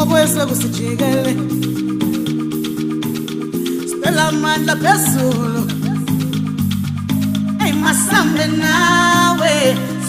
kwesa kusijikele sicela amandla phezulu hey masambe nawe